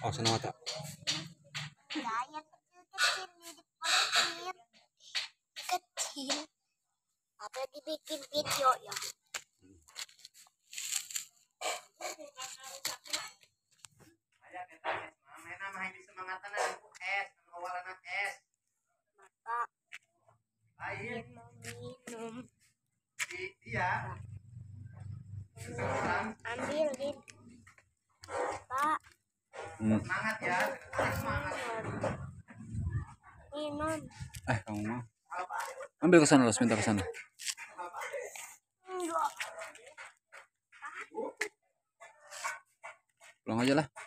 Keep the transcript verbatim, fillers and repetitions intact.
Oh, sana mata. Ya, yang kecil-kecil di depan kecil. Apalagi bikin video ya. Minum. Iya. Ambil nih. Pak. Hmm. Semangat ya. Semangat. Minum. Eh, kamu mau? Ambil ke sana, Los, minta ke sana. Enggak. Pulang aja lah.